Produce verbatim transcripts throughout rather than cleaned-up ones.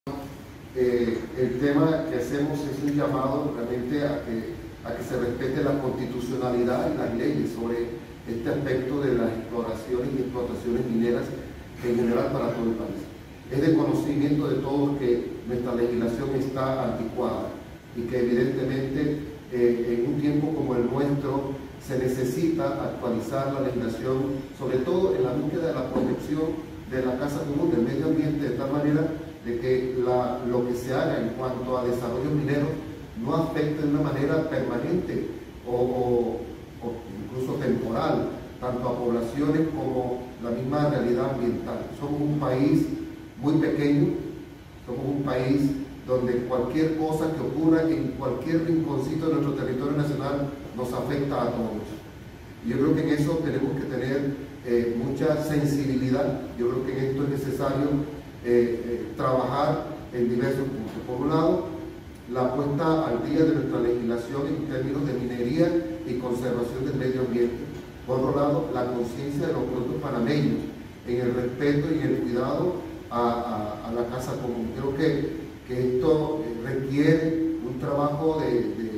Eh, el tema que hacemos es un llamado realmente a que, a que se respete la constitucionalidad y las leyes sobre este aspecto de las exploraciones y explotaciones mineras en general para todo el país. Es de conocimiento de todos que nuestra legislación está anticuada y que evidentemente eh, en un tiempo como el nuestro se necesita actualizar la legislación, sobre todo en la búsqueda de la protección de la casa común, del medio ambiente, de tal manera de que la, lo que se haga en cuanto a desarrollo minero no afecte de una manera permanente o, o, o incluso temporal, tanto a poblaciones como la misma realidad ambiental. Somos un país muy pequeño, somos un país donde cualquier cosa que ocurra en cualquier rinconcito de nuestro territorio nacional nos afecta a todos. Y yo creo que en eso tenemos que tener eh, mucha sensibilidad. Yo creo que en esto es necesario eh, eh, trabajar en diversos puntos. Por un lado, la puesta al día de nuestra legislación en términos de minería y conservación del medio ambiente. Por otro lado, la conciencia de los productos panameños en el respeto y en el cuidado a, a, a la casa común. Creo que, que esto requiere un trabajo de, de,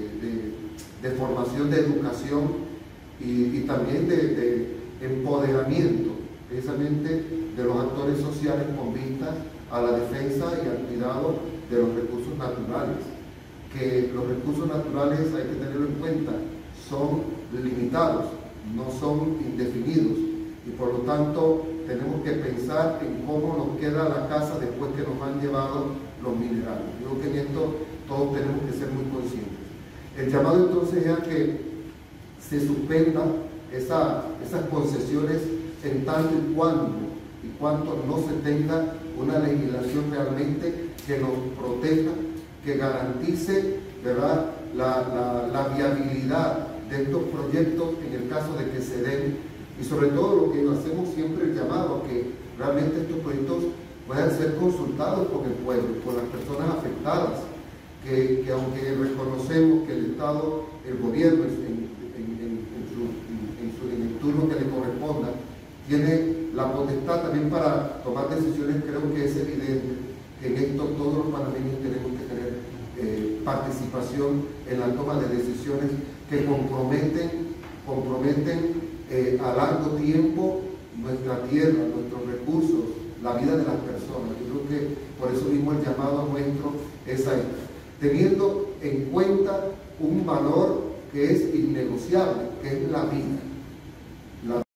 de, de formación, de educación y, y también de, de empoderamiento, precisamente de los actores sociales con vistas a la defensa y al cuidado de los recursos naturales. Que los recursos naturales, hay que tenerlo en cuenta, son limitados, no son indefinidos, y por lo tanto tenemos que pensar en cómo nos queda la casa después que nos han llevado los minerales. Yo creo que en esto todos tenemos que ser muy conscientes. El llamado entonces es a que se suspendan esa, esas concesiones en tanto y cuando y cuanto no se tenga una legislación realmente que nos proteja, que garantice, ¿verdad?, la, la, la viabilidad de estos proyectos en el caso de que se den, y sobre todo lo que hacemos siempre el llamado a que realmente estos proyectos puedan ser consultados por el pueblo, por las personas afectadas, que, que aunque reconocemos que el Estado, el gobierno en, en, en, en, su, en, su, en el turno que le corresponda, tiene la potestad también para tomar decisiones, creo que es evidente que en esto todos los panameños tenemos que tener eh, participación en la toma de decisiones que comprometen, comprometen eh, a largo tiempo nuestra tierra, nuestros recursos, la vida de las personas. Yo creo que por eso mismo el llamado nuestro es a esto, teniendo en cuenta un valor que es innegociable, que es la vida.